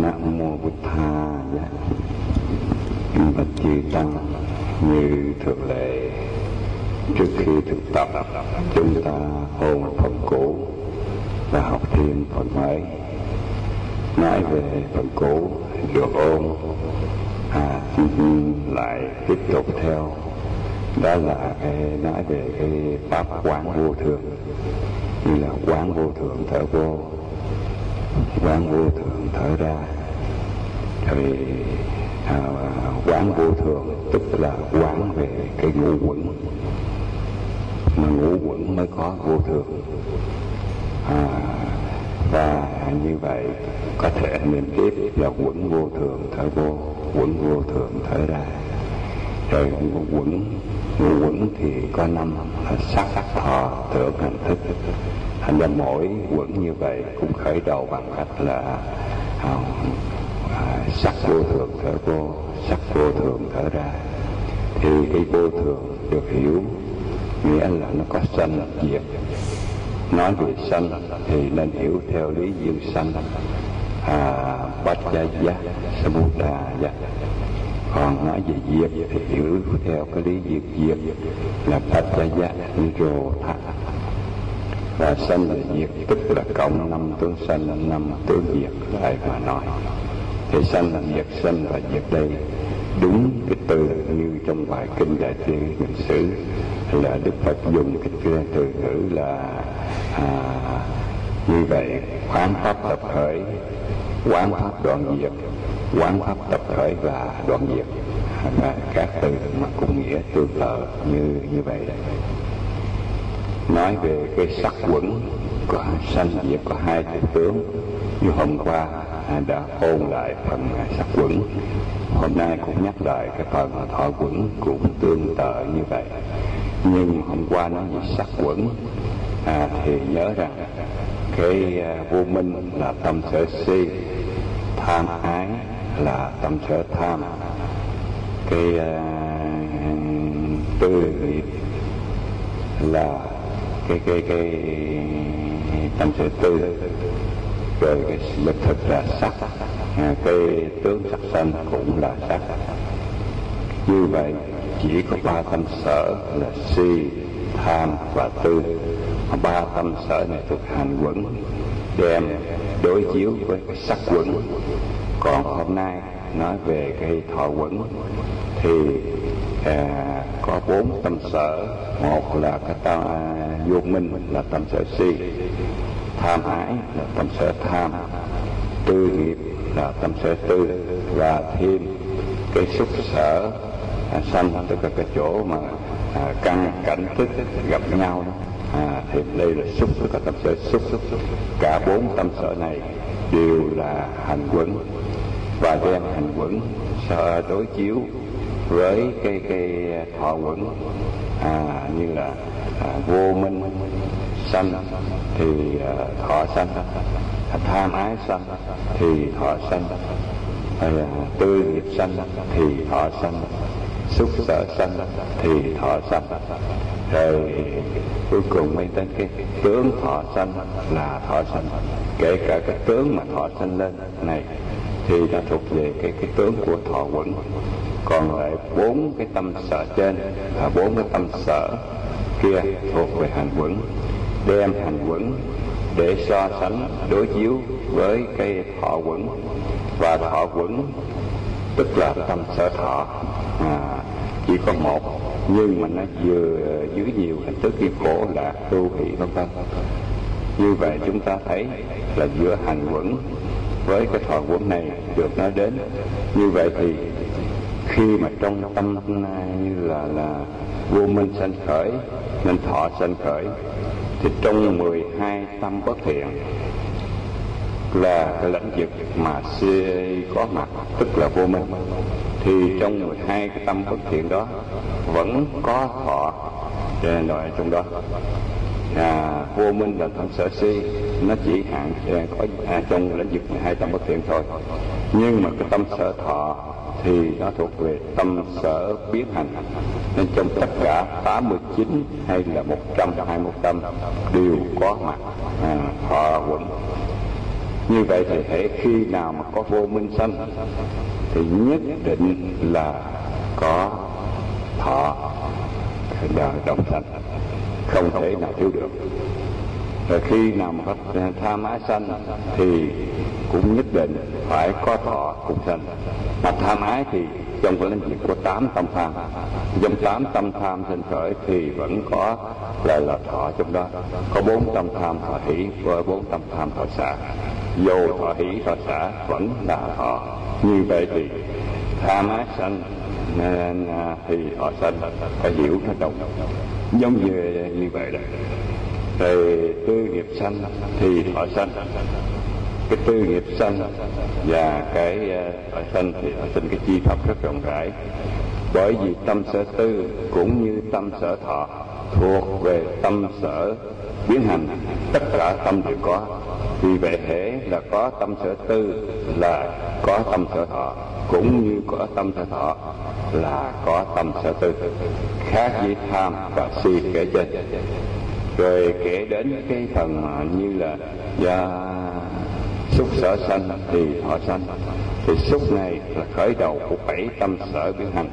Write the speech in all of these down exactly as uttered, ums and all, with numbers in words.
Nam mô Bụt Tha. Kính bạch chư tăng, như thường lệ, trước khi thực tập chúng ta ôn phần cũ và học thêm phần mới. Nói về phần cũ được ôn, à, lại tiếp tục theo, đó là cái nói về cái pháp quán vô thường, như là quán vô thường thở vô, quán vô thường thở ra. Rồi à, quán vô thường tức là quán về cái ngũ quẩn, mà ngũ quẩn mới có vô thường. À, và như vậy có thể liên tiếp là quẩn vô thường thở vô, quẩn vô thường thở ra. Rồi quẩn ngũ quẩn thì có năm là sắc, thọ, tưởng, hành, thức. Thành ra mỗi quẩn như vậy cũng khởi đầu bằng cách là à, à, sắc vô thường thở vô, sắc vô thường thở ra. Thì cái vô thường được hiểu nghĩa là nó có sanh diệt. Nói về sanh thì nên hiểu theo lý duyên sanh, à, Paccaya Samudaya. Còn nói về diệt thì hiểu theo cái lý duyên diệt là Paccaya Nirodha. Và sanh và diệt tức là cộng năm tướng sanh, năm tướng diệt lại mà nói. Thì sanh và diệt, sanh và diệt đây đúng cái từ như trong bài kinh Đại Từ Niệm xứ là Đức Phật dùng cái từ ngữ là à, như vậy: quán pháp tập khởi, quán pháp đoạn diệt, quán pháp tập khởi và đoạn diệt. À, các từ mà cùng nghĩa tương tự như như vậy đấy. Nói về cái sắc quẩn có sanh diệt có hai cái tướng, như hôm qua đã ôn lại phần sắc quẩn, hôm nay cũng nhắc lại cái phần thọ quẩn cũng tương tự như vậy. Nhưng hôm qua nói về sắc quẩn à, thì nhớ rằng cái vô minh là tâm sở si, tham ái là tâm sở tham, cái uh, tư nghiệp là cái cái cái tâm sở tư, rồi cái lực thực là sắc, à, cái tướng sắc sanh cũng là sắc. Như vậy chỉ có ba tâm sở là si, tham và tư. Ba tâm sở này thực hành quẩn, đem đối chiếu với cái sắc quẩn. Còn hôm nay nói về cái thọ quẩn thì à, có bốn tâm sở. Một là cái tâm à, vô minh là tâm sở si, tham ái là tâm sở tham, tư nghiệp là tâm sở tư, và thêm cái xúc sở à, sanh, tức là cái chỗ mà à, căn cảnh thức gặp nhau đó. À, thì đây là xúc, tức là tâm sở xúc. Cả bốn tâm sở này đều là hành quẩn, và đem hành quẩn so đối chiếu với cái cái thọ quẩn, à, như là à, vô minh sanh thì à, thọ sanh, tham ái sanh thì thọ sanh, à, tư nghiệp sanh thì thọ sanh, xúc sở sanh thì thọ sanh. Rồi cuối cùng mới đến cái tướng thọ sanh là thọ sanh. Kể cả cái tướng mà thọ sanh lên này thì nó thuộc về cái cái tướng của thọ quẩn. Còn lại bốn cái tâm sở trên và bốn cái tâm sở kia thuộc về hành quẩn, đem hành quẩn để so sánh đối chiếu với cái thọ quẩn. Và thọ quẩn tức là tâm sở thọ, à, chỉ có một, nhưng mà nó vừa dưới nhiều hình thức như khổ, lạc, ưu, hỷ vân vân. Như vậy chúng ta thấy là giữa hành quẩn với cái thọ quẩn này được nói đến. Như vậy thì khi mà trong tâm như là là vô minh sanh khởi nên thọ sanh khởi, thì trong mười hai tâm bất thiện là cái lãnh vực mà si có mặt, tức là vô minh, thì trong mười hai cái tâm bất thiện đó vẫn có thọ nội trong đó. À, vô minh là tâm sở si, nó chỉ hạn có à, trong lĩnh vực mười hai tâm bất thiện thôi. Nhưng mà cái tâm sở thọ thì nó thuộc về tâm sở biến hành, nên trong tất cả tám mươi chín hay là một trăm hai mươi mốt tâm đều có mặt à, thọ quẩn. Như vậy thì hễ khi nào mà có vô minh sanh thì nhất định là có thọ đời đồng sanh, không thể nào thiếu được. Rồi khi nào mà có tham ái sanh thì cũng nhất định phải có thọ cùng sanh. Mà tham ái thì trong cái lĩnh vực của tám tâm tham, trong tám tâm tham sinh khởi thì vẫn có là là thọ trong đó. Có bốn tâm tham thọ hỷ và bốn tâm tham thọ xả. Vô thọ hỷ thọ xả vẫn là thọ. Như vậy thì tham ái sanh nên thì thọ sanh phải hiểu nó đồng giống như như vậy đó. Rồi tư nghiệp sanh thì thọ sanh. Cái tư nghiệp sanh và cái thọ sanh thì thọ sanh cái chi pháp rất rộng rãi. Bởi vì tâm sở tư cũng như tâm sở thọ thuộc về tâm sở biến hành, tất cả tâm đều có. Vì vậy hễ là có tâm sở tư là có tâm sở thọ, cũng như có tâm sở thọ là có tâm sở tư, khác với tham và si kể trên. Rồi kể đến cái phần như là do xúc sở sanh thì thọ sanh, thì xúc này là khởi đầu của bảy tâm sở biến hành,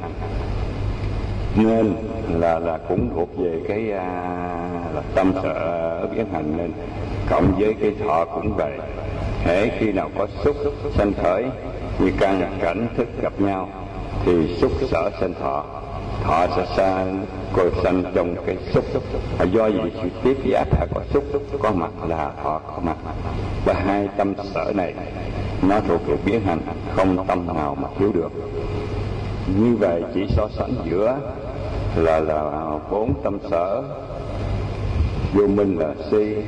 nên là là cũng thuộc về cái là tâm sở biến hành, nên cộng với cái thọ cũng vậy. Hễ khi nào có xúc sanh khởi như căn cảnh thức gặp nhau thì xúc sở sanh thọ, thọ sẽ sanh coi sanh trong cái xúc. Và do gì sự tiếp giáp là có xúc có mặt là thọ có mặt. Và hai tâm sở này nó thuộc về biến hành, không tâm nào mà thiếu được. Như vậy chỉ so sánh giữa là là bốn tâm sở. Vô minh là si,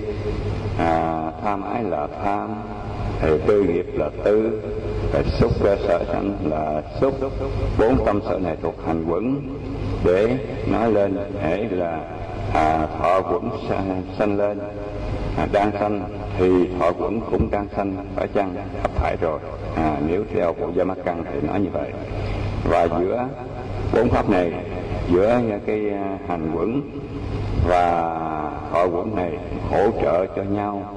à, tham ái là tham, thì tư nghiệp là tư, rồi xúc sở sanh là xúc. Bốn tâm sở này thuộc hành quẩn để nói lên hễ là à, thọ quẩn sanh, sanh lên, à, đang sanh thì thọ quẩn cũng đang sanh, phải chăng? Phải rồi. À, nếu theo bộ Gia Mát Căn thì nói như vậy. Và giữa bốn pháp này, giữa cái hành quẩn và thọ quẩn này hỗ trợ cho nhau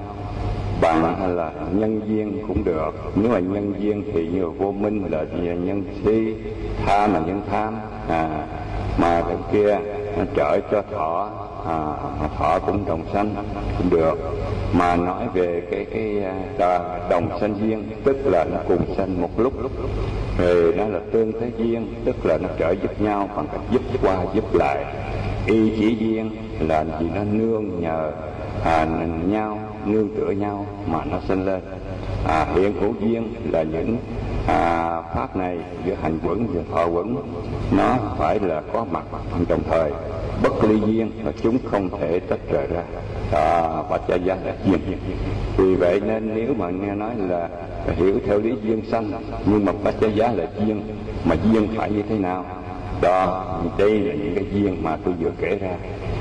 bằng là nhân duyên cũng được. Nếu mà nhân duyên thì như vô minh là nhân si, tham là nhân tham, à, mà cái kia nó trợ cho thọ, à, thọ cũng đồng sanh cũng được. Mà nói về cái cái đồng sanh duyên, tức là nó cùng sanh một lúc, rồi nó là tương thế duyên, tức là nó trợ giúp nhau bằng cách giúp qua giúp lại. Y chỉ duyên là gì? Nó nương nhờ à, nhau, nương tựa nhau mà nó sinh lên. À, hiện hữu duyên là những à, pháp này giữa hành quẩn và thọ quẩn nó phải là có mặt đồng thời. Bất ly duyên là chúng không thể tách rời ra. À, Bạch Gia Gia là duyên. Vì vậy nên nếu mà nghe nói là hiểu theo lý duyên sanh, nhưng mà Bạch Gia Gia là duyên, mà duyên phải như thế nào? Đó, đây là những cái duyên mà tôi vừa kể ra.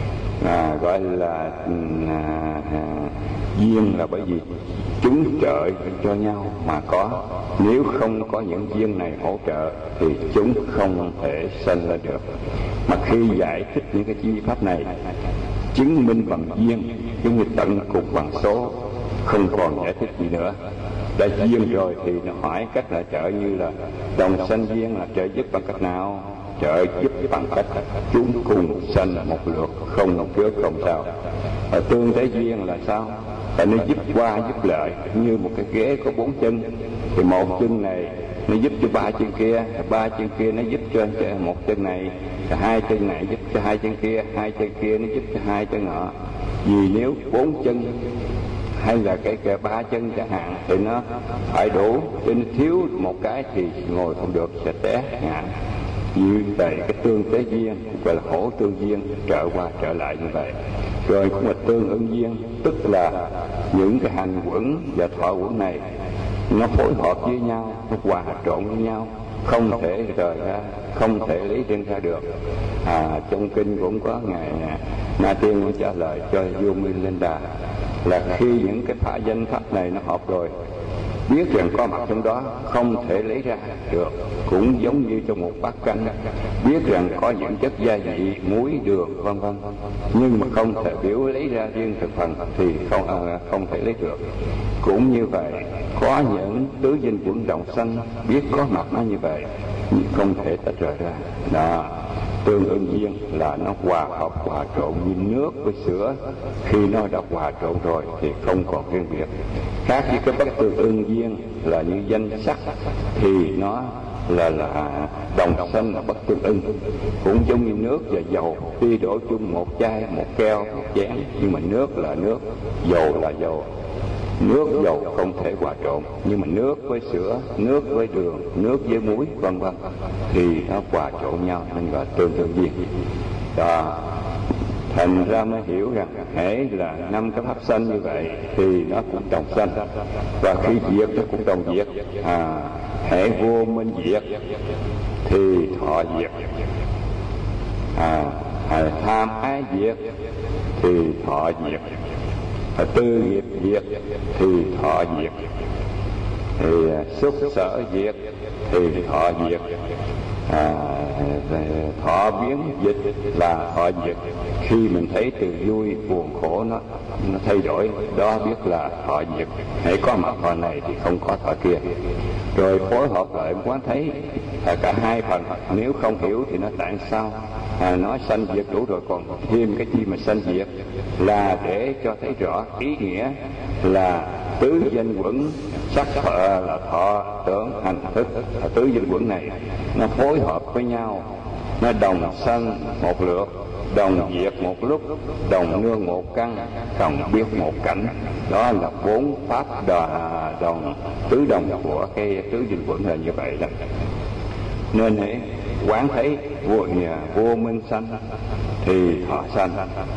À, gọi là à, à, duyên là bởi vì chúng trợ cho nhau mà có. Nếu không có những duyên này hỗ trợ thì chúng không thể sanh lên được. Mà khi giải thích những cái chi pháp này, chứng minh bằng duyên, giống như tận cùng bằng số, không còn giải thích gì nữa. Đã duyên rồi thì nó hỏi cách là trợ, như là đồng sanh duyên là trợ giúp bằng cách nào? Trợ giúp bằng cách chúng cùng sanh một lượt, không một trước không sao. Và tương thế duyên là sao? Tại nó giúp qua giúp lại, như một cái ghế có bốn chân, thì một chân này nó giúp cho ba chân kia, ba chân kia nó giúp cho một chân này, hai chân này giúp cho hai chân kia, hai chân kia nó giúp cho hai chân nọ. Vì nếu bốn chân hay là cái kẻ ba chân chẳng hạn thì nó phải đủ, cho nên thiếu một cái thì ngồi không được, sẽ té ngã. Như vậy cái tương tế duyên gọi là hỗ tương duyên, trợ qua trợ lại như vậy. Rồi cũng là tương ứng duyên, tức là những cái hành quẩn và thọ quẩn này nó phối hợp với nhau, nó hòa trộn với nhau, không thể rời ra, không thể lý riêng ra được. À, trong kinh cũng có ngài Na Tiên cũng trả lời cho Vô Minh Lên Đà là khi những cái phả danh pháp này nó hợp rồi, biết rằng có mặt trong đó không thể lấy ra được, cũng giống như trong một bát canh biết rằng có những chất gia vị, muối, đường vân vân, nhưng mà không thể biểu lấy ra riêng thực phần thì không à, không thể lấy được. Cũng như vậy, có những tứ dinh quẩn đồng sanh biết có mặt nó như vậy nhưng không thể tách rời ra. Đó, tương ưng duyên là nó hòa hợp hòa trộn như nước với sữa. Khi nó đã hòa trộn rồi thì không còn riêng biệt. Khác với cái bất tương ưng duyên là như danh sắc thì nó là là đồng sanh là bất tương ưng. Cũng giống như nước và dầu, tuy đổ chung một chai, một keo, một chén, nhưng mà nước là nước, dầu là dầu. Nước dầu không thể hòa trộn, nhưng mà nước với sữa, nước với đường, nước với muối vân vân thì nó hòa trộn nhau nên gọi tương tương duyên. Đó, thành ra mới hiểu rằng hễ là năm cái pháp sanh như vậy thì nó cũng đồng sanh, và khi diệt nó cũng đồng diệt. À, hễ vô minh diệt thì thọ diệt, à, à tham ái diệt thì thọ diệt, à, tư nghiệp diệt thì thọ diệt, thì xúc sở diệt thì thọ diệt, à, thọ biến dịch là thọ diệt. Khi mình thấy từ vui buồn khổ nó nó thay đổi, đó biết là thọ diệt. Hãy có mặt thọ này thì không có thọ kia. Rồi phối hợp lại quán thấy à, cả hai phần. Nếu không hiểu thì nó tại sao à, nói sanh diệt đủ rồi còn thêm cái chi mà sanh diệt, là để cho thấy rõ ý nghĩa là tứ danh quẩn sắc thọ, là thọ tưởng hành thức. Tứ danh quẩn này nó phối hợp với nhau, nó đồng sanh một lượt, đồng diệt một lúc, đồng nương một căn, đồng biết một cảnh. Đó là bốn pháp đà đồng tứ đồng của cái tứ danh quẩn là như vậy đó. Nên ấy, quán thấy vô, vô minh sanh thì thọ sanh,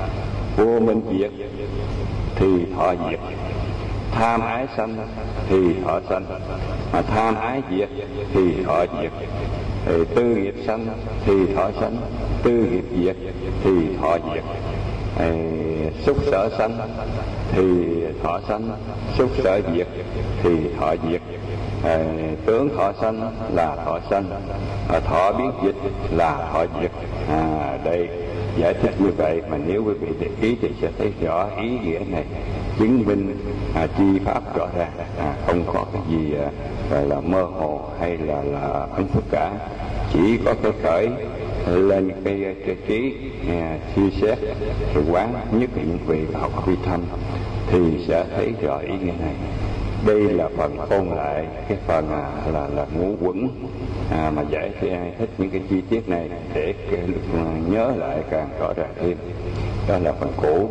vô minh diệt thì thọ diệt, tham ái sanh thì thọ sanh, mà tham ái diệt thì thọ diệt, thì tư nghiệp sanh thì thọ sanh, tư nghiệp diệt thì thọ diệt, thì xúc sở sanh thì thọ sanh, xúc sở diệt thì thọ diệt, à, tướng thọ sanh là thọ sanh, à, thọ biến dịch là thọ diệt. À, đây giải thích như vậy mà nếu quý vị để ý thì sẽ thấy rõ ý nghĩa này, chứng minh à, chi pháp rõ ràng, à, không có cái gì à, gọi là mơ hồ hay là là ấn phức cả. Chỉ có cái khởi lên cái cái trí à, suy xét rồi quán, nhất là những vị học vi thâm thì sẽ thấy rõ ý nghĩa này. Đây là phần ôn lại cái phần à, là là ngũ quẩn à, mà giải thích những cái chi tiết này để nhớ lại càng rõ ràng thêm. Đó là phần cũ.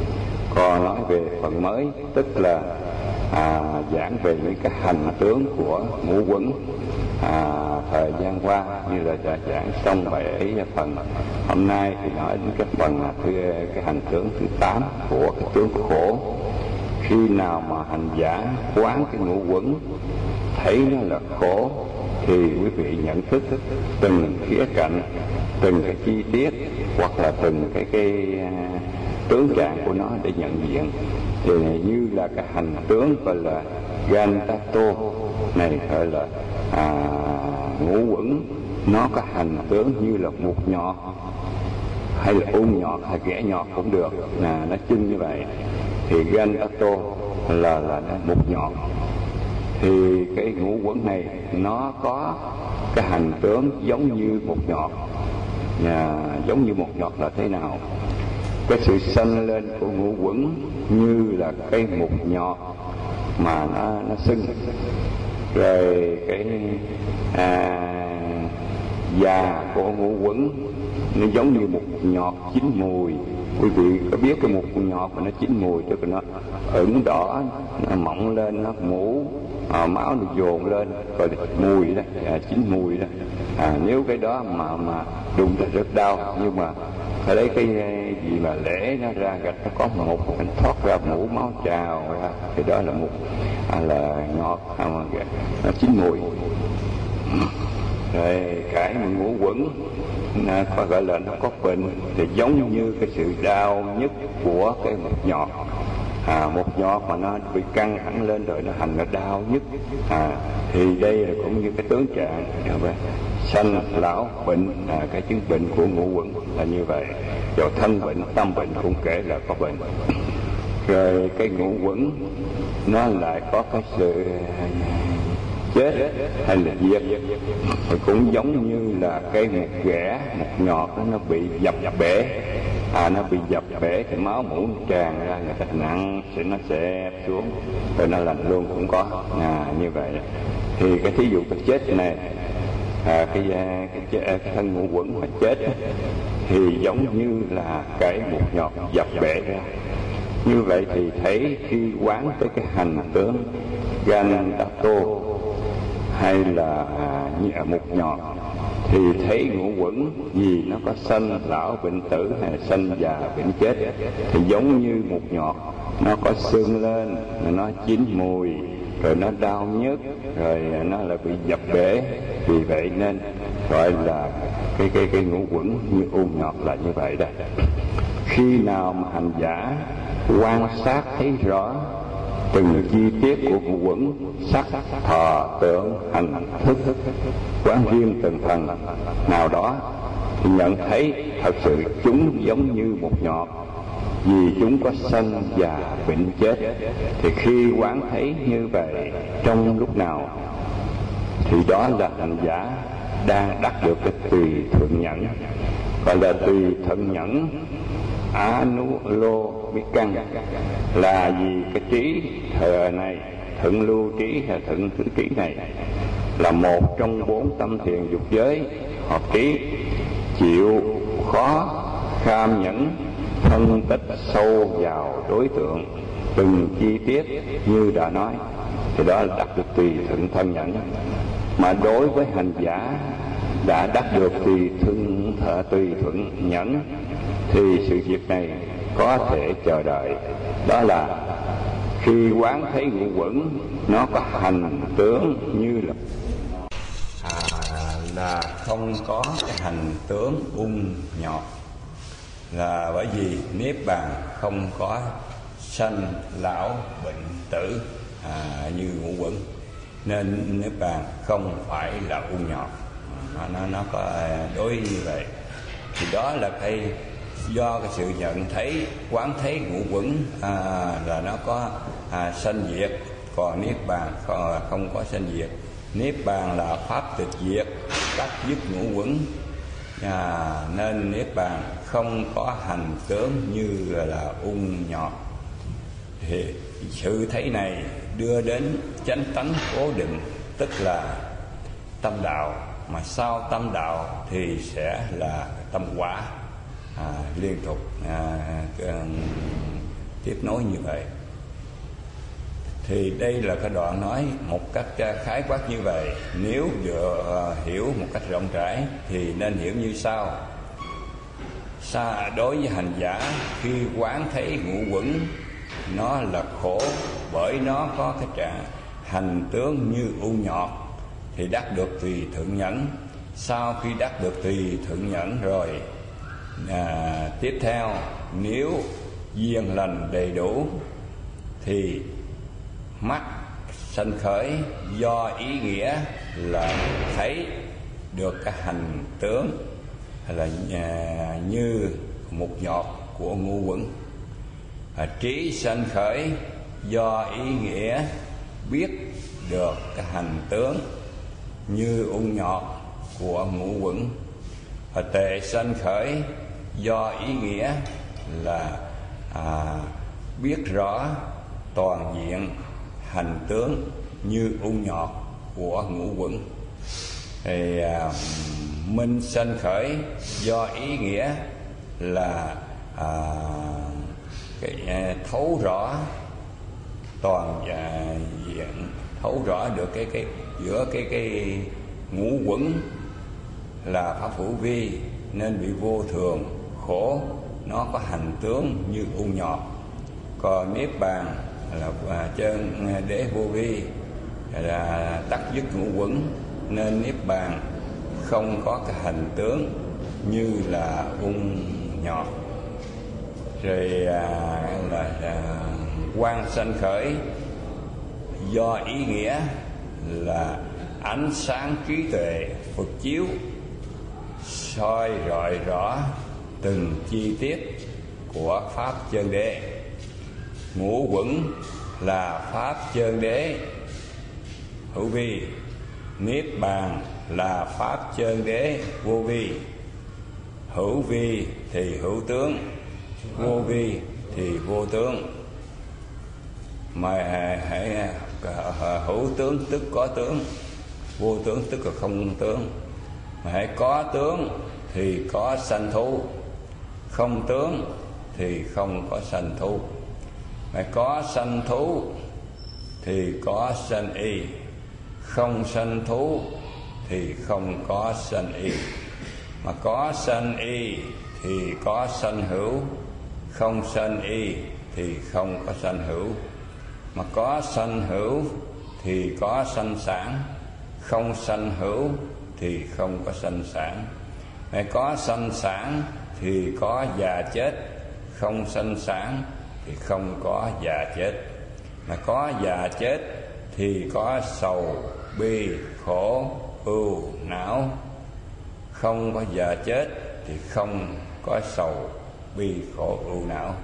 Còn nói về phần mới, tức là à, giảng về những cái hành tướng của ngũ quẩn. À, thời gian qua như là đã giảng xong bài ấy phần, hôm nay thì nói đến cái phần thứ cái hành tướng thứ tám của cái tướng khổ. Khi nào mà hành giả quán cái ngũ quẩn thấy nó là khổ thì quý vị nhận thức từng khía cạnh, từng cái chi tiết hoặc là từng cái cái tướng trạng của nó để nhận diện. Thì như là cái hành tướng gọi là Gantato này, gọi là à, ngũ quẩn, nó có hành tướng như là một nhọt hay là ung nhọt hay ghẻ nhọt cũng được, là nó chung như vậy. Thì Gantato là là một nhọt. Thì cái ngũ quẩn này nó có cái hành tướng giống như một nhọt. À, giống như một nhọt là thế nào? Cái sự sanh lên của ngũ quẩn như là cái một nhọt mà nó nó sưng. Rồi cái à, già của ngũ quẩn nó giống như một nhọt chín mùi. Quý vị có biết cái một nhọt mà nó chín mùi, tức là nó ửng đỏ, nó mọng lên, nó mũ, à, máu nó dồn lên, rồi mùi đó, à, chín mùi đó. À, nếu cái đó mà mà đụng thì rất đau, nhưng mà phải lấy cái gì mà lễ nó ra gạch, nó có một cái thoát ra mũ máu trào ra, thì đó là một à, là ngọt, à, nó chín mùi. Rồi cái ngũ quẩn à, có gọi là nó có bệnh thì giống như cái sự đau nhất của cái một nhọt. à, một nhọt mà nó bị căng thẳng lên rồi nó hành nó đau nhức, à, thì đây là cũng như cái tướng trạng sanh lão bệnh, à, cái chứng bệnh của ngũ quẩn là như vậy. Rồi thân bệnh tâm bệnh cũng kể là có bệnh. Rồi cái ngũ quẩn nó lại có cái sự chết hay là diệt, thì cũng giống như là cái một ghẻ một nhọt đó, nó bị dập bể, à nó bị dập bể thì máu mủ tràn ra, người ta nặng sẽ nó xẹp xuống rồi nó lành luôn cũng có, à như vậy. Thì cái thí dụ cái chết này, à, cái, cái, cái, cái thân ngũ quẩn mà chết thì giống như là cái một nhọt dập bể ra. Như vậy thì thấy khi quán tới cái hành tướng gan đa tô hay là à, một nhọt thì thấy ngũ quẩn vì nó có sanh lão bệnh tử hay là sanh già bệnh chết, thì giống như một nhọt nó có sưng lên, nó chín mùi, rồi nó đau nhức, rồi nó lại bị dập bể. Vì vậy nên gọi là cái cái cái ngũ quẩn như u nhọt là như vậy đây. Khi nào mà hành giả quan sát thấy rõ từng chi tiết của ngũ quẩn, sắc thọ tưởng hành thức, quán riêng từng phần nào đó, thì nhận thấy thật sự chúng giống như một nhọt, vì chúng có sanh già bệnh chết. Thì khi quán thấy như vậy trong lúc nào thì đó là hành giả đang đắc được cái tùy thuận nhẫn. Gọi là tùy thuận nhẫn Anulomikan là vì cái trí thời này, thuận lưu trí hay thuận thứ trí này là một trong bốn tâm thiền dục giới hợp trí, chịu khó kham nhẫn phân tích sâu vào đối tượng từng chi tiết như đã nói, thì đó là đắc được tùy thuận thân nhẫn. Mà đối với hành giả đã đắc được tùy thuận thợ tùy thuận nhẫn thì sự việc này có thể chờ đợi, đó là khi quán thấy ngũ quẩn nó có hành tướng như là à, là không có cái hành tướng ung nhọt, là bởi vì niết bàn không có sanh lão bệnh tử à, như ngũ quẩn, nên niết bàn không phải là ung nhọt. Nó, nó, nó có đối như vậy. Thì đó là cái do cái sự nhận thấy quán thấy ngũ quẩn à, là nó có à, sanh diệt, còn niết bàn không, không có sanh diệt. Niết bàn là pháp tịch diệt, cắt dứt ngũ quẩn, à, nên niết bàn không có hành tướng như là ung nhọt. Thì sự thấy này đưa đến chánh tánh cố định, tức là tâm đạo, mà sau tâm đạo thì sẽ là tâm quả, à, liên tục à, tiếp nối như vậy. Thì đây là cái đoạn nói một cách khái quát như vậy. Nếu vừa hiểu một cách rộng rãi thì nên hiểu như sau. Sa đối với hành giả, khi quán thấy ngũ quẩn nó là khổ, bởi nó có cái trạng hành tướng như u nhọt, thì đắc được tùy thuận nhẫn. Sau khi đắc được tùy thuận nhẫn rồi, à, tiếp theo nếu duyên lành đầy đủ thì mắt sanh khởi do ý nghĩa là thấy được cái hành tướng là à, như một nhọt của ngũ quẩn. À, trí sanh khởi do ý nghĩa biết được cái hành tướng như ung nhọt của ngũ quẩn. Và tệ sanh khởi do ý nghĩa là à, biết rõ toàn diện hành tướng như ung nhọt của ngũ quẩn. Thì à, minh sanh khởi do ý nghĩa là à, cái, à, thấu rõ toàn à, diện, thấu rõ được cái cái giữa cái cái ngũ quẩn là pháp hữu vi, nên bị vô thường khổ, nó có hành tướng như ung nhọt. Còn niết bàn là à, chân đế vô vi, là tắc dứt ngũ quẩn, nên niết bàn không có cái hành tướng như là ung nhọt. Rồi à, là à, quang sanh khởi, do ý nghĩa là ánh sáng trí tuệ Phật chiếu soi rọi rõ từng chi tiết của pháp chân đế. Ngũ quẩn là pháp chân đế hữu vi, niết bàn là pháp chân đế vô vi. Hữu vi thì hữu tướng, vô vi thì vô tướng. Mà hãy hữu tướng tức có tướng, vô tướng tức là không tướng. Mà hãy có tướng thì có sanh thú, không tướng thì không có sanh thú. Mà có sanh thú thì có sanh y, không sanh thú thì không có sanh y. Mà có sanh y thì có sanh hữu, không sanh y thì không có sanh hữu. Mà có sanh hữu thì có sanh sản, không sanh hữu thì không có sanh sản. Mà có sanh sản thì có già chết, không sanh sản thì không có già chết. Mà có già chết thì có sầu, bi, khổ, ưu, não. Không có già chết thì không có sầu, bi, khổ, ưu, não.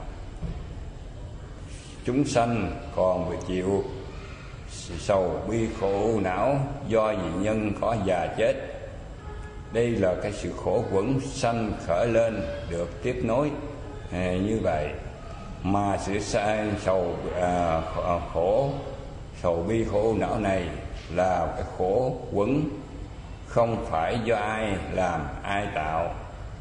Chúng sanh còn bị chịu sầu, bi, khổ, ưu, não do vì nhân có già chết. Đây là cái sự khổ quẩn sanh khởi lên được tiếp nối à, như vậy. Mà sự sai sầu à, khổ, sầu bi khổ ưu não này là cái khổ quẩn không phải do ai làm ai tạo,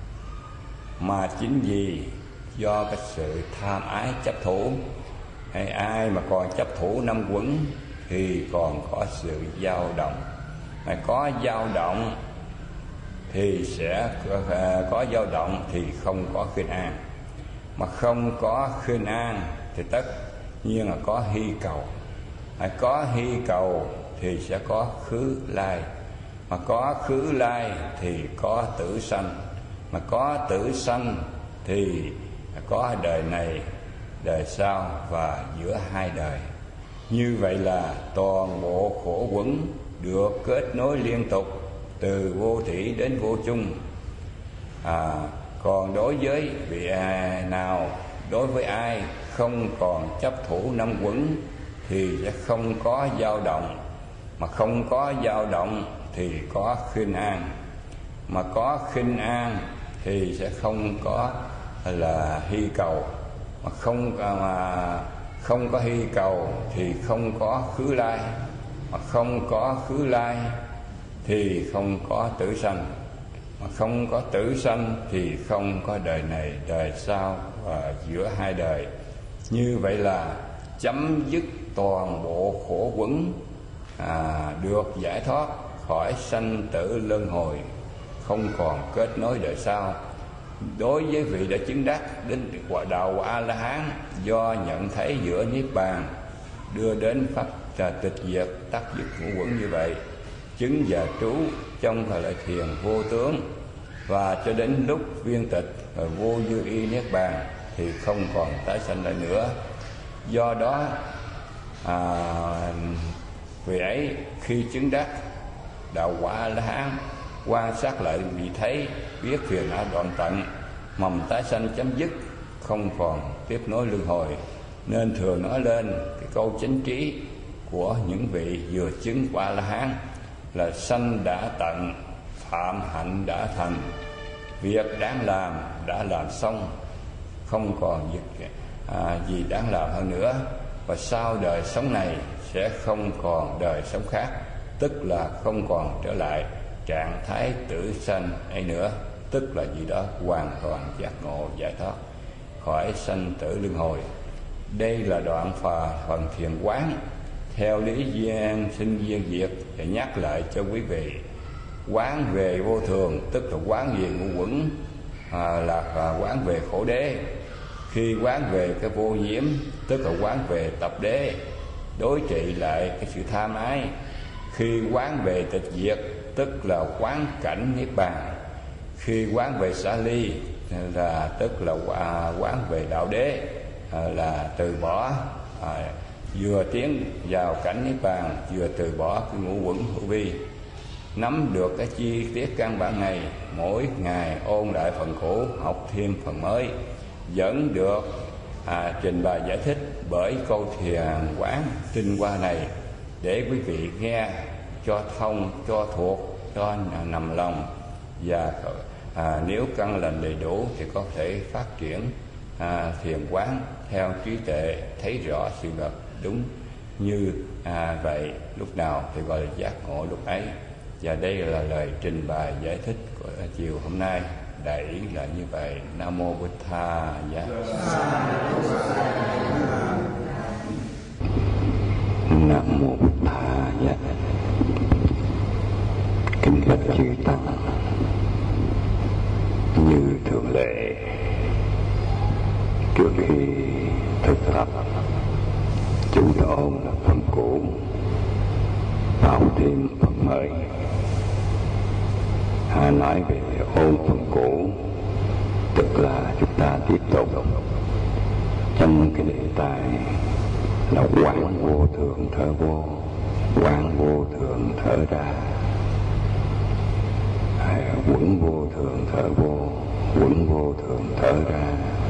mà chính vì do cái sự tham ái chấp thủ. Hay ai mà còn chấp thủ năm quẩn thì còn có sự dao động. Mà có dao động thì sẽ có dao động thì không có khinh an. Mà không có khinh an thì tất nhiên là có hy cầu. Mà có hy cầu thì sẽ có khứ lai. Mà có khứ lai thì có tử sanh. Mà có tử sanh thì có đời này, đời sau và giữa hai đời. Như vậy là toàn bộ khổ quẩn được kết nối liên tục từ vô thủy đến vô chung. À, còn đối với vị nào, đối với ai không còn chấp thủ năm quẩn thì sẽ không có dao động. Mà không có dao động thì có khinh an. Mà có khinh an thì sẽ không có là hy cầu. Mà không mà không có hy cầu thì không có khứ lai. Mà không có khứ lai thì không có tử sanh. Mà không có tử sanh thì không có đời này, đời sau và giữa hai đời. Như vậy là chấm dứt toàn bộ khổ quẩn, à, được giải thoát khỏi sanh tử luân hồi, không còn kết nối đời sau. Đối với vị đã chứng đắc đến quả đạo quả A La Hán, do nhận thấy giữa niết bàn đưa đến pháp trà tịch diệt tắc dứt ngũ quẩn như vậy, chứng và trú trong thời lại thiền vô tướng, và cho đến lúc viên tịch và vô dư y niết bàn thì không còn tái sanh lại nữa. Do đó à, vì ấy khi chứng đắc đạo quả A La Hán, quan sát lại vị thấy biết phiền não đoạn tận, mầm tái sanh chấm dứt, không còn tiếp nối luân hồi. Nên thường nói lên cái câu chánh trí của những vị vừa chứng quả A La Hán là sanh đã tận, phạm hạnh đã thành, việc đáng làm đã làm xong, không còn việc à, gì đáng làm hơn nữa. Và sau đời sống này sẽ không còn đời sống khác, tức là không còn trở lại trạng thái tử sanh ấy nữa, tức là gì đó hoàn toàn giác ngộ giải thoát khỏi sanh tử luân hồi. Đây là đoạn phà phần thiền quán theo lý duyên sinh duyên diệt để nhắc lại cho quý vị. Quán về vô thường tức là quán về ngũ quẩn, à, là à, quán về khổ đế. Khi quán về cái vô nhiễm tức là quán về tập đế, đối trị lại cái sự tham ái. Khi quán về tịch diệt tức là quán cảnh niết bàn. Khi quán về xả ly là tức là quán về đạo đế. à, là từ bỏ, à, vừa tiến vào cảnh niết bàn, vừa từ bỏ cái ngũ uẩn hữu vi. Nắm được cái chi tiết căn bản này, mỗi ngày ôn lại phần cũ, học thêm phần mới, vẫn được à, trình bày giải thích bởi câu thiền quán tinh hoa này, để quý vị nghe cho thông, cho thuộc, cho nằm lòng, và à, nếu căn lành đầy đủ thì có thể phát triển à, thiền quán theo trí tuệ, thấy rõ sự vật đúng như à, vậy, lúc nào thì gọi là giác ngộ lúc ấy. Và đây là lời trình bày giải thích của chiều hôm nay. Đại ý là như vậy. Nam mô Bụt Tha. Dạ. Nam mô Bụt Tha. Dạ. Kính bạch chư tăng, như thường lệ, trước khi thực tập chúng ta ôn là phần cũ, học thêm phần mới. À, nói về ôn phần cũ tức là chúng ta tiếp tục trong cái đề tài là quán vô thường thở vô, quán vô thường thở ra, quẩn vô thường thở vô, quẩn vô thường thở ra.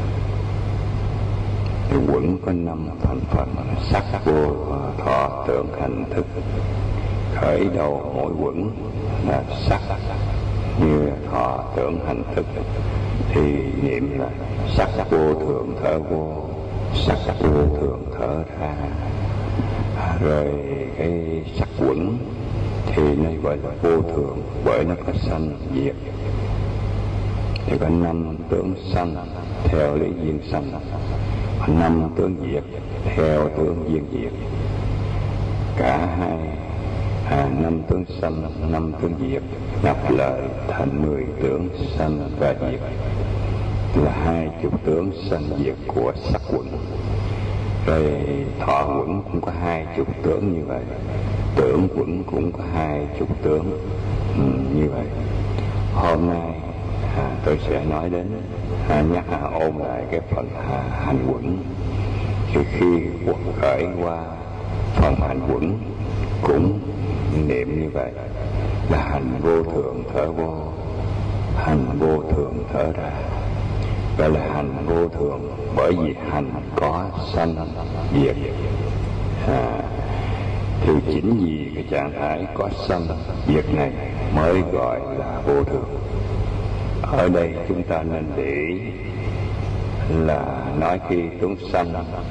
Thì quẩn có năm thành phần: sắc vô thọ tưởng hành thức. Khởi đầu mỗi quẩn là sắc, như thọ tưởng hành thức thì niệm là sắc vô thường thở vô, sắc vô thường thở ra. À, rồi cái sắc quẩn thì nó gọi là vô thường, bởi nó có sanh diệt. Thì có năm tướng sanh theo lý duyên sanh, năm tướng diệt theo tướng duyên diệt. Cả hai à, năm tướng sanh, năm tướng diệt nhập lại thành mười tướng sanh và diệt, là hai chục tướng sanh diệt của sắc quẩn. Rồi thọ quẩn cũng có hai chục tướng như vậy, tưởng quẩn cũng có hai chục tướng ừ, như vậy. Hôm nay à, tôi sẽ nói đến à, nhắc à, ôn lại cái phần à, hành quẩn. Thì khi quẩn khởi qua phần hành quẩn cũng niệm như vậy, là hành vô thường thở vô, hành vô thường thở ra. Gọi là hành vô thường bởi vì hành có sanh diệt. À, thì chính vì cái trạng thái có sanh diệt này mới gọi là vô thường. Ở đây chúng ta nên để ý là nói khi chúng sanh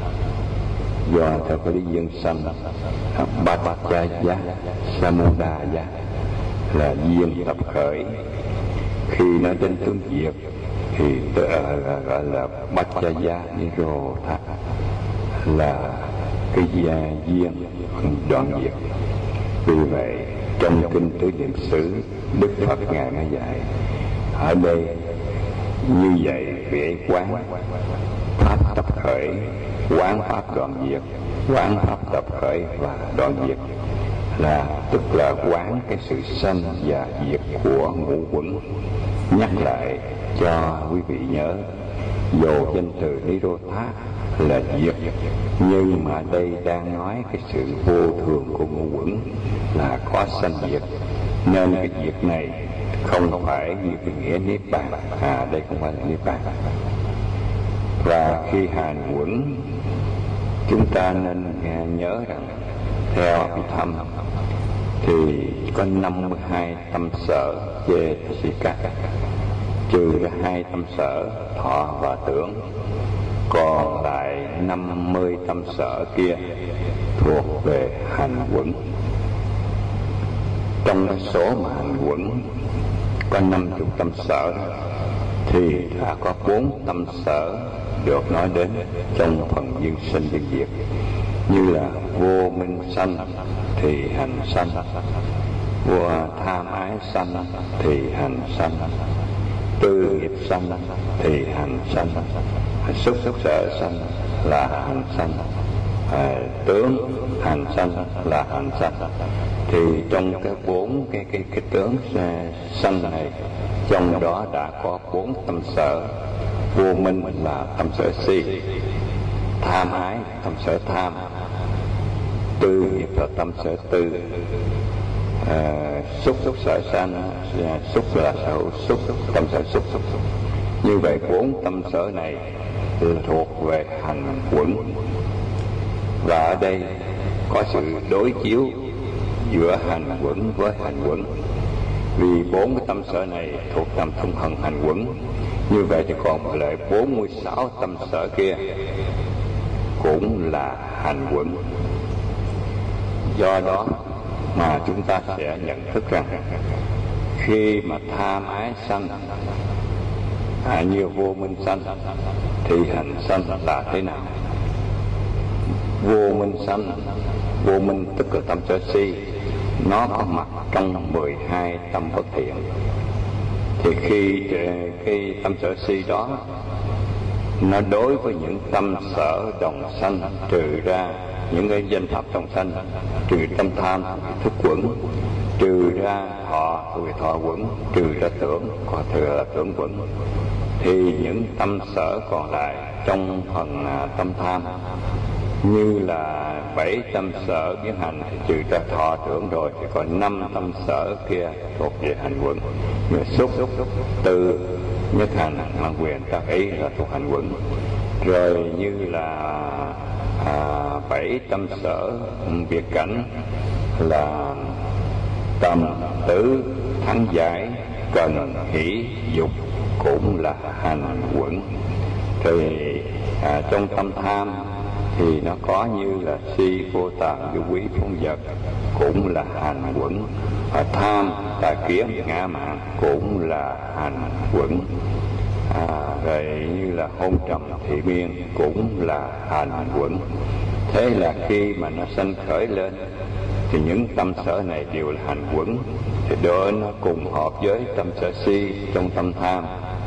do theo cái lý duyên sanh, bát cha giá samuda giá là duyên tập khởi. Khi nói đến tướng diệt thì tự, uh, gọi là bát cha giá nirodha, là cái gia duyên đoạn diệt. Vì vậy trong kinh Tứ Niệm xứ, Đức Phật ngài mới dạy ở đây như vậy: vị quán pháp tập khởi, quán pháp đoạn diệt, quán pháp tập khởi và đoạn diệt, là tức là quán cái sự sanh và diệt của ngũ uẩn. Nhắc lại cho quý vị nhớ, dù danh từ Nirodha là diệt, nhưng mà đây đang nói cái sự vô thường của ngũ uẩn là có sanh diệt, nên cái diệt này không phải như cái nghĩa niết bàn. À, đây không phải là niết bàn. Và khi hành quẩn, chúng ta nên nhớ rằng theo âm thầm thì có năm mươi hai tâm sở Jesika, trừ ra hai tâm sở thọ và tưởng, còn lại năm mươi tâm sở kia thuộc về hành quẩn. Trong cái số mà hành quẩn có năm chục tâm sở thì đã có bốn tâm sở được nói đến trong phần duyên sinh duyên diệt, như là vô minh sanh thì hành sanh, vô tham ái sanh thì hành sanh, tư nghiệp sanh thì hành sanh, xúc xúc sở sanh là hành sanh, à, tướng hành sanh là hành sanh. Thì trong cái bốn cái cái cái tướng sanh này, trong đó đã có bốn tâm sở. Vô minh là tâm sở si, tham ái tâm sở tham, tư nghiệp là tâm sở tư, à, xúc xúc sở sanh, xúc là sở hữu xúc, tâm sở xúc. Như vậy bốn tâm sở này thuộc về hành quẩn, và ở đây có sự đối chiếu giữa hành quẩn với hành quẩn. Vì bốn cái tâm sở này thuộc tâm thông hành hành quẩn, như vậy thì còn lại bốn mươi sáu tâm sở kia cũng là hành quẩn. Do đó mà chúng ta sẽ nhận thức rằng khi mà tham ái sanh, à, như vô minh sanh, thì hành sanh là thế nào? Vô minh sanh, vô minh tức là tâm sở si, nó có mặt trong mười hai tâm bất thiện. Thì khi cái tâm sở si đó nó đối với những tâm sở đồng sanh, trừ ra những cái danh pháp đồng sanh, trừ tâm tham thức quẩn, trừ ra thọ thuộc thọ quẩn, trừ ra tưởng còn thừa là tưởng quẩn, thì những tâm sở còn lại trong phần tâm tham như là bảy tâm sở biến hành, thì trừ ra thọ tưởng rồi thì còn năm tâm sở kia thuộc về hành quẩn. Người xúc từ nhất hành mang quyền tác ý là thuộc hành quẩn. Rồi như là à, bảy tâm sở biệt cảnh là tâm tứ thắng giải cần hỷ dục cũng là hành quẩn. Rồi à, trong tâm tham thì nó có như là si vô tàm vô quý phóng vật cũng là hành quẩn, à, tham tà kiến ngã mạn cũng là hành quẩn, à, rồi như là hôn trầm thị miên cũng là hành quẩn. Thế là khi mà nó sanh khởi lên thì những tâm sở này đều là hành quẩn, thì đó nó cùng hợp với tâm sở si trong tâm tham,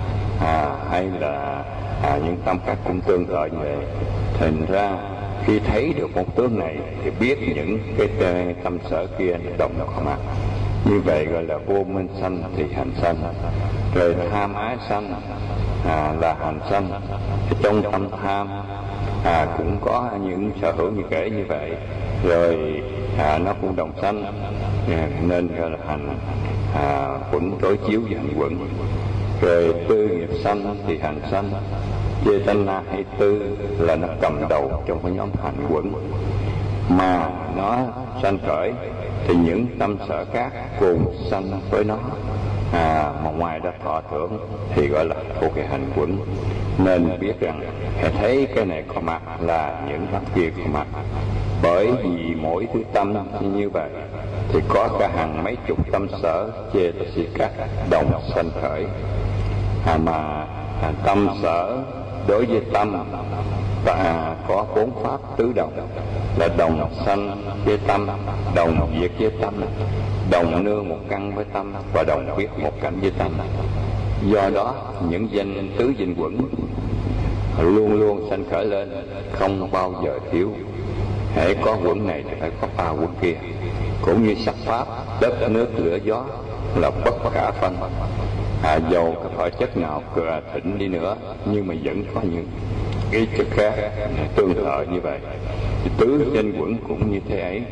à, hay là à, những tâm khác cũng tương tự như vậy. Thành ra khi thấy được một tướng này thì biết những cái tâm sở kia động có mặt. Như vậy gọi là vô minh sanh thì hành sanh. Rồi tham ái sanh à, là hành sanh. Thì trong tâm tham à, cũng có những sở hữu như kể như vậy. Rồi à, nó cũng đồng sanh, à, nên gọi là hành à, quẩn đối chiếu với hành quẩn. Rồi tư nghiệp sanh thì hành sanh. Chetana hay tư là nó cầm đầu trong cái nhóm hành quẩn, mà nó sanh khởi thì những tâm sở khác cùng sanh với nó, à, mà ngoài đó thọ tưởng thì gọi là thuộc cái hành quẩn. Nên biết rằng hãy thấy cái này có mặt là những pháp kia có mặt, bởi vì mỗi thứ tâm như vậy thì có cả hàng mấy chục tâm sở Chetasic đồng sanh khởi, à, mà à, tâm sở đối với tâm và có bốn pháp tứ đồng là đồng sanh với tâm, đồng diệt với tâm, đồng nương một căn với tâm và đồng quyết một cảnh với tâm. Do đó những danh tứ danh quẩn luôn luôn sanh khởi lên, không bao giờ thiếu. hễ có quẩn này thì phải có ba quẩn kia. Cũng như sắc pháp đất nước lửa gió là bất khả phân, à, dầu cái loại chất nào cửa thịnh đi nữa nhưng mà vẫn có những cái chất khác tương tự như vậy. Thì tứ danh quẩn cũng như thế ấy,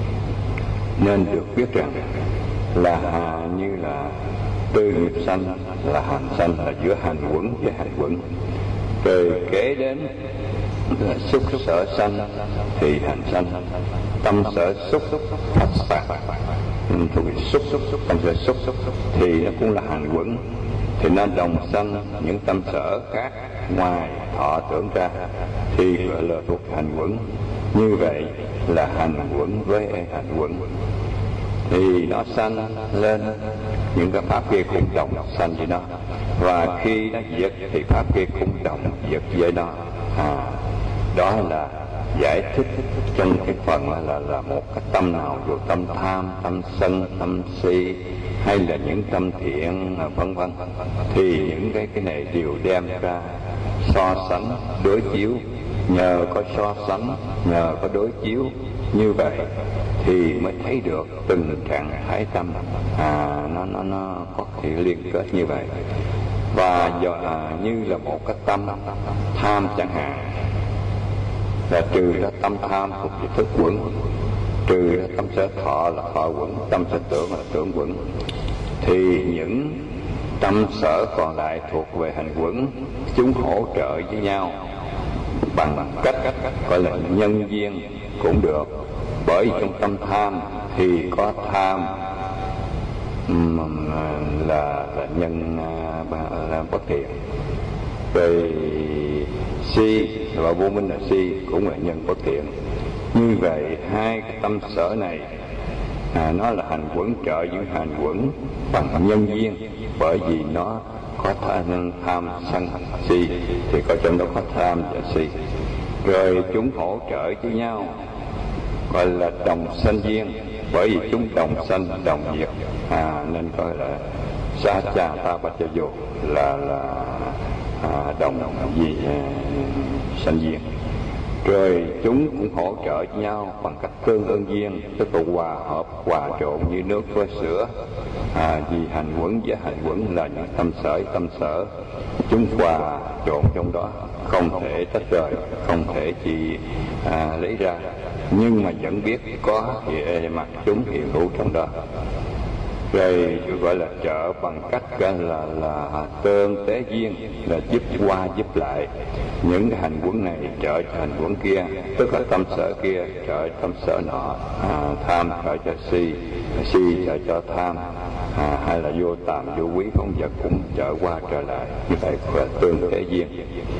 nên được biết rằng là à, như là tư nghiệp sanh là hành sanh, là giữa hành quẩn với hành quẩn. Rồi kể đến là xúc sở sanh thì hành sanh, tâm sở xúc phát sạc thuộc xúc tâm sở xúc thì nó cũng là hành quẩn, thì nó đồng sanh những tâm sở khác ngoài thọ tưởng ra thì gọi là thuộc hành quẩn. Như vậy là hành quẩn với hành quẩn thì nó sanh lên, những cái pháp kia cũng đồng sanh với nó, và khi nó diệt thì pháp kia cũng đồng diệt với nó. À, đó là giải thích trong cái phần là, là là một cái tâm nào, dù tâm tham, tâm sân, tâm si hay là những tâm thiện vân vân, thì những cái cái này đều đem ra so sánh đối chiếu. Nhờ có so sánh, nhờ có đối chiếu như vậy thì mới thấy được từng trạng thái tâm, à, nó nó nó có thể liên kết như vậy. Và do à, như là một cái tâm tham chẳng hạn, là trừ ra tâm tham thuộc về thức quẩn, trừ ra tâm sở thọ là thọ quẩn, tâm sở tưởng là tưởng quẩn, thì những tâm sở còn lại thuộc về hành quẩn, chúng hỗ trợ với nhau bằng cách gọi là nhân duyên cũng được. Bởi trong tâm tham thì có tham là, là nhân là bất thiện, rồi si và vô minh là si cũng là nhân bất thiện. Như vậy hai cái tâm sở này à, nó là hành quẩn trợ với hành quẩn bằng nhân duyên, bởi vì nó có tham, tham sân si, thì có trong đó có tham và si, rồi chúng hỗ trợ với nhau gọi là đồng sanh duyên, bởi vì chúng đồng sanh đồng diệt, à, nên gọi là sa cha ta bạch vô là là à, đồng gì à, sanh duyên. Rồi chúng cũng hỗ trợ với nhau bằng cách tương ưng duyên, tức là hòa hợp, hòa trộn như nước với sữa, à, vì hành quẩn với hành quẩn là những tâm sở tâm sở, chúng hòa trộn trong đó, không thể tách rời, không thể chỉ à, lấy ra, nhưng mà vẫn biết có thì mặt chúng hiện hữu trong đó. Rồi gọi là trợ bằng cách là là tương tế duyên, là giúp qua giúp lại những cái hành quẩn này trợ cho hành quẩn kia, tức là tâm sở kia trợ tâm sở nọ, à, tham trợ cho si, si trợ cho tham, à, hay là vô tàm vô quý không vật cũng trợ qua trở lại, như vậy gọi là tương tế duyên.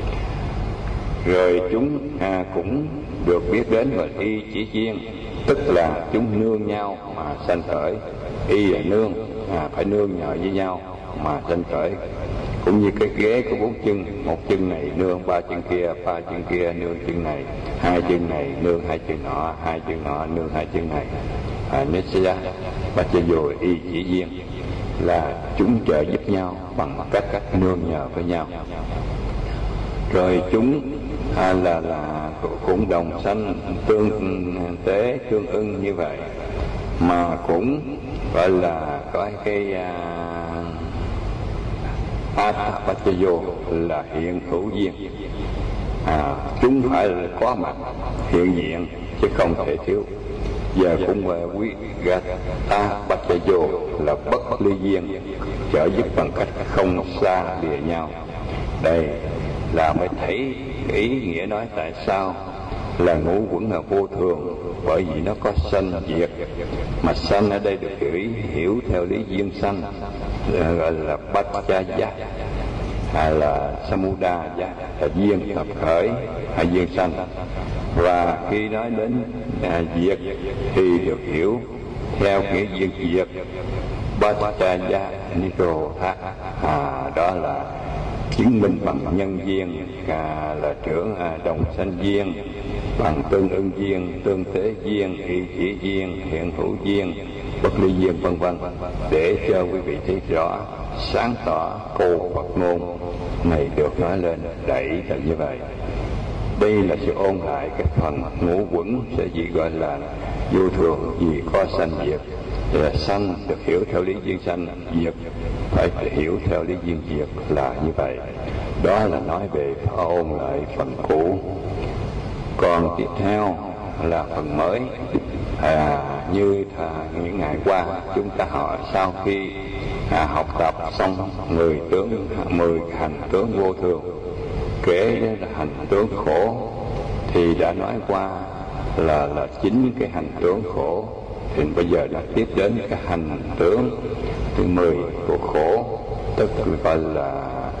Rồi chúng à, cũng được biết đến gọi là y chỉ duyên, tức là chúng nương nhau mà sanh khởi. Y là nương, à, phải nương nhờ với nhau mà sanh khởi, cũng như cái ghế có bốn chân, một chân này nương ba chân kia, ba chân kia nương chân này, hai chân này nương hai chân nọ, hai chân nọ nương hai chân này, à, Nitsya Bacchayo y chỉ duyên là chúng trợ giúp nhau bằng cách cách nương nhờ với nhau. Rồi chúng à, là là cũng đồng sanh tương tế tương ưng như vậy, mà cũng gọi là có cái Atapacchayo là hiện hữu duyên, à, chúng phải là có mặt hiện diện chứ không thể thiếu. Giờ cũng là quý Atapacchayo là bất ly duyên, trợ giúp bằng cách không xa lìa nhau. Đây là mới thấy ý nghĩa nói tại sao là ngũ quẩn là vô thường, bởi vì nó có sanh diệt, mà sanh ở đây được hiểu, hiểu theo lý duyên sanh, gọi là Paccaya, hay là Samudaya, là duyên hợp khởi hay duyên sanh. Và khi nói đến à, diệt thì được hiểu theo nghĩa duyên diệt, Paccaya Nirodha, à, đó là chứng minh bằng nhân duyên, à, là trưởng à, đồng sanh duyên, bằng tương ưng duyên, tương tế duyên, y chỉ duyên, hiện hữu duyên, bất ly duyên, vân vân, để cho quý vị thấy rõ sáng tỏ câu Phật ngôn này được nói lên đẩy là như vậy. Đây là sự ôn lại cái phần ngũ quẩn, sẽ gì gọi là vô thường, vì có sanh diệt. Là sanh được hiểu theo lý duyên sanh, diệt phải hiểu theo lý duyên diệt, là như vậy. Đó là nói về ôn lại phần cũ. Còn tiếp theo là phần mới, à, như thà, những ngày qua chúng ta hỏi sau khi à, học tập xong mười tướng mười hành tướng vô thường, kể là hành tướng khổ, thì đã nói qua là là chính cái hành tướng khổ. Thì bây giờ đã tiếp đến cái hành tướng thứ mười của khổ, tức gọi là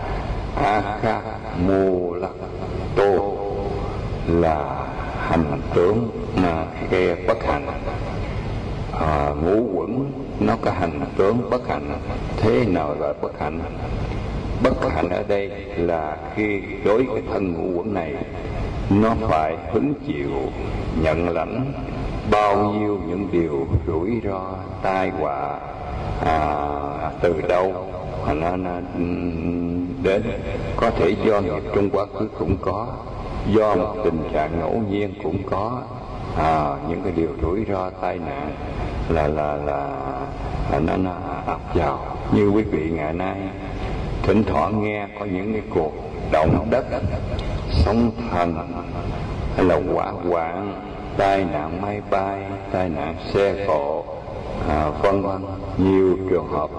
Akhamulato, là hành tướng mà cái bất hạnh. À, ngũ quẩn nó có hành tướng bất hạnh. Thế nào là bất hạnh? Bất hạnh ở đây là khi đối cái thân ngũ quẩn này, nó phải hứng chịu nhận lãnh bao nhiêu những điều rủi ro tai họa, à, từ đâu mà nó, nó đến. Có thể do nghiệp trong quá khứ cũng có, do một tình trạng ngẫu nhiên cũng có, à, những cái điều rủi ro tai nạn là là là, là nó, nó ập vào. Như quý vị ngày nay thỉnh thoảng nghe có những cái cuộc động đất, sóng thần, hay là hỏa hoạn, tai nạn máy bay, tai nạn xe cộ, à, vân vân, nhiều trường hợp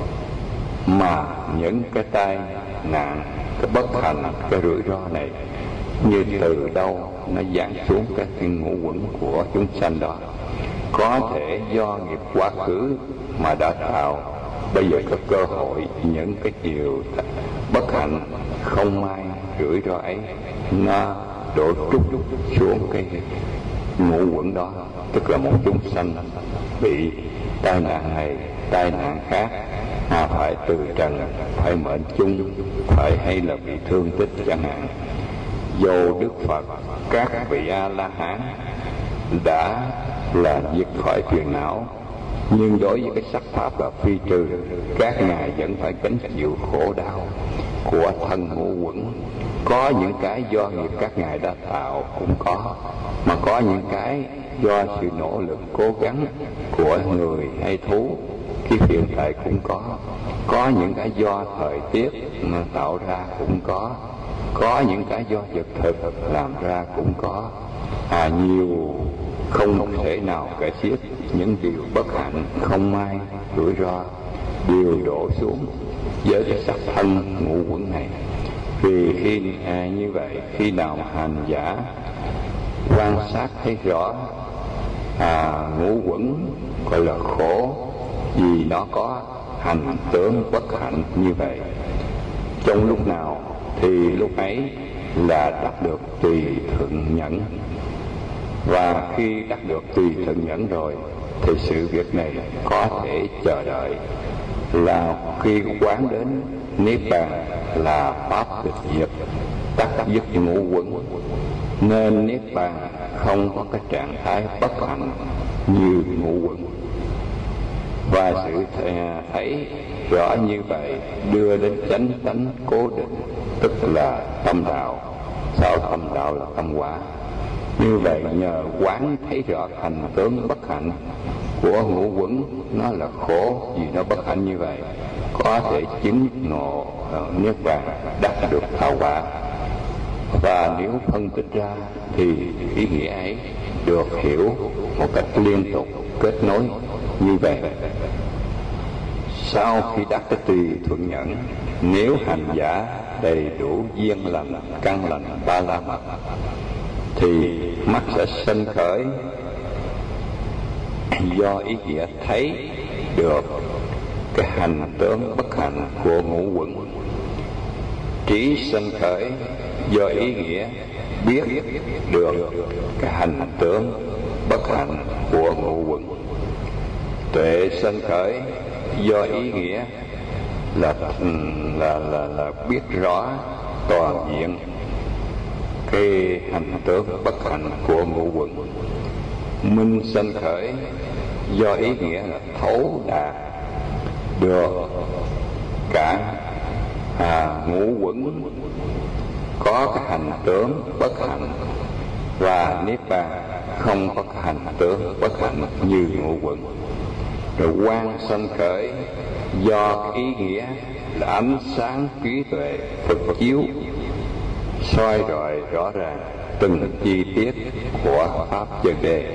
mà những cái tai nạn, cái bất hạnh, cái rủi ro này như từ đâu nó giáng xuống cái ngũ uẩn của chúng sanh đó. Có thể do nghiệp quá khứ mà đã tạo, bây giờ có cơ hội những cái điều bất hạnh không may rủi ro ấy nó đổ trút xuống cái ngũ uẩn đó, tức là một chúng sanh bị tai nạn này tai nạn khác, mà phải từ trần, phải mệnh chung, phải hay là bị thương tích chẳng hạn. Dù Đức Phật, các vị A La Hán đã là diệt khỏi phiền não, nhưng đối với cái sắc pháp là phi trừ, các ngài vẫn phải gánh chịu khổ đau của thân ngũ uẩn. Có những cái do nghiệp các ngài đã tạo cũng có, mà có những cái do sự nỗ lực cố gắng của người hay thú khi hiện tại cũng có. Có những cái do thời tiết mà tạo ra cũng có, có những cái do vật thực làm ra cũng có. À, nhiều không thể nào kể xiết những điều bất hạnh không may rủi ro đều đổ xuống với cái sắc thân ngũ uẩn này. Vì khi à, như vậy, khi nào hành giả quan sát thấy rõ à, ngũ uẩn gọi là khổ, vì nó có hành tướng bất hạnh như vậy, trong lúc nào thì lúc ấy là đắc được tùy thuận nhẫn. Và khi đắc được tùy thuận nhẫn rồi thì sự việc này có thể chờ đợi, là khi quán đến niết bàn là pháp tịch diệt, tắc dứt ngũ uẩn, nên niết bàn không có cái trạng thái bất hạnh như ngũ uẩn. Và sự thấy rõ như vậy đưa đến chánh tánh cố định, tức là tâm đạo. Sao tâm đạo là tâm quả? Như vậy nhờ quán thấy rõ thành tướng bất hạnh của ngũ uẩn, nó là khổ vì nó bất hạnh như vậy, có thể chứng ngộ niết bàn, đắc được thảo quả. Và nếu phân tích ra thì ý nghĩa ấy được hiểu một cách liên tục kết nối như vậy. Sau khi đắc cái tùy thuận nhẫn, nếu hành giả đầy đủ duyên lành, căn lành ba la mật, thì mắt sẽ sinh khởi do ý nghĩa thấy được cái hành tướng bất hạnh của ngũ uẩn. Trí sinh khởi do ý nghĩa biết được cái hành tướng bất hạnh của ngũ uẩn. Tuệ sinh khởi do ý nghĩa là là là là biết rõ toàn diện cái hành tướng bất hạnh của ngũ uẩn. Minh sinh khởi do ý nghĩa là thấu đạt được cả à, ngũ uẩn có cái hành tướng bất hạnh, và niết bàn không có cái hành tướng bất hạnh như ngũ uẩn. Rồi quang sanh khởi do ý nghĩa là ánh sáng trí tuệ thực chiếu soi rọi rõ ràng từng chi tiết của pháp chân đế.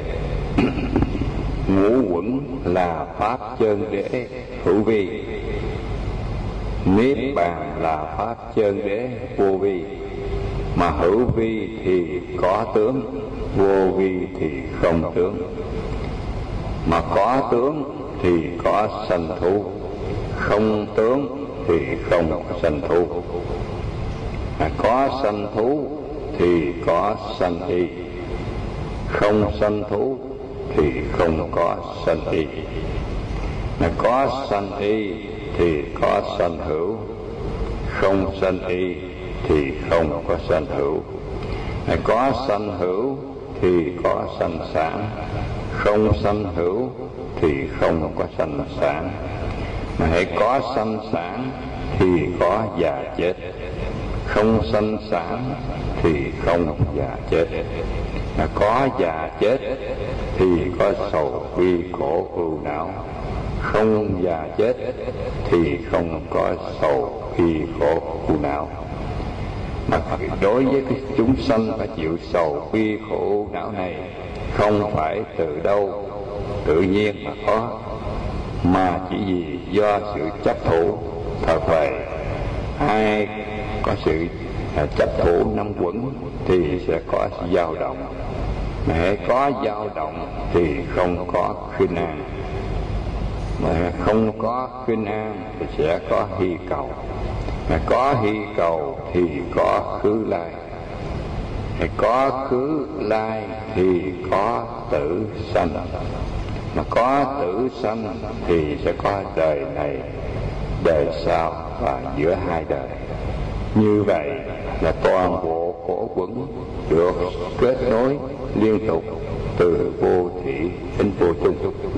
Ngũ uẩn là pháp chân đế hữu vi, niết bàn là pháp chân đế vô vi. Mà hữu vi thì có tướng, vô vi thì không tướng. Mà có tướng thì có sanh thú, không tướng thì không có sanh thú. Mà có sanh thú thì có sanh y, không sanh thú thì không có sanh y. Mà có sanh y thì có sanh hữu, không sanh y thì không có sanh hữu. Mà có sanh hữu thì có sanh sản, không sanh hữu thì không có sanh sản. Mà hãy có sanh sản thì có già chết, không sanh sản thì không già chết. Mà có già chết thì có sầu bi khổ ưu não, không già chết thì không có sầu bi khổ ưu não. Mà đối với cái chúng sanh phải chịu sầu bi khổ não này không phải từ đâu tự nhiên mà có, mà chỉ vì do sự chấp thủ. Thật vậy, ai có sự chấp thủ năm quẩn thì sẽ có sự dao động, mà hễ có dao động thì không có khinh an, mà không có khinh an thì sẽ có hy cầu, mà có hy cầu thì có khứ lai, mà có khứ lai thì có tử sanh, mà có tử sanh thì sẽ có đời này, đời sau và giữa hai đời. Như vậy là toàn bộ khổ quẩn được kết nối liên tục từ vô thủy đến vô chung.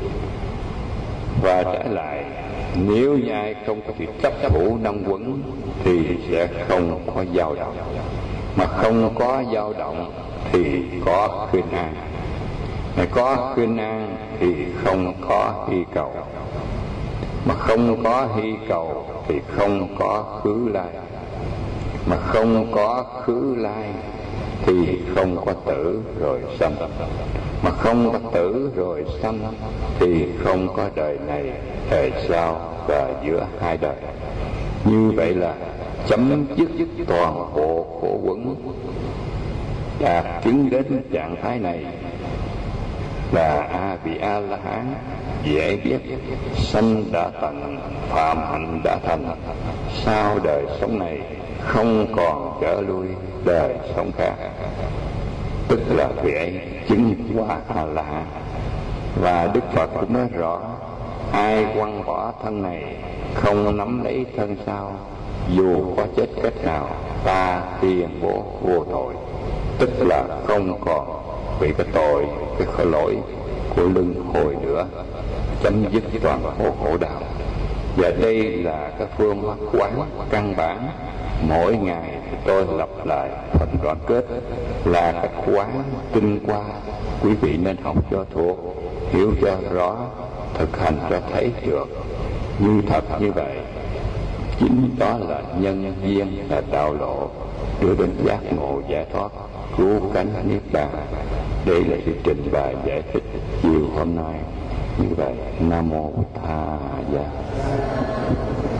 Và trở lại, nếu như ai không có sự chấp thủ năm quẩn thì sẽ không có dao động, mà không có dao động thì có khuyên an, mà có khuyên an thì không có hy cầu, mà không có hy cầu thì không có khứ lai, mà không có khứ lai thì không có tử rồi sanh, mà không có tử rồi sanh thì không có đời này, đời sau và giữa hai đời. Như vậy là chấm dứt toàn bộ khổ quẩn. Đạt chứng đến trạng thái này là a vị a la hán, dễ biết sanh đã tận, phạm hạnh đã thành, sau đời sống này không còn trở lui đời sống khác, tức là vị ấy chứng qua a la hán. Và Đức Phật cũng nói rõ, ai quăng bỏ thân này không nắm lấy thân sau, dù có chết cách nào ta tuyên bố vô tội, tức là không còn bị cái tội, cái khổ lỗi của luân hồi nữa, chấm dứt toàn bộ khổ đạo. Và đây là cái phương pháp quán căn bản. Mỗi ngày tôi lặp lại phần đoạn kết là cách quán tinh qua. Quý vị nên học cho thuộc, hiểu cho rõ, thực hành cho thấy được như thật như vậy. Chính đó là nhân duyên, là đạo lộ đưa đến giác ngộ giải thoát, cứu cánh niết bàn. Đây là sự trình bày giải thích chiều hôm nay như vậy. Nam mô Bụt Tha.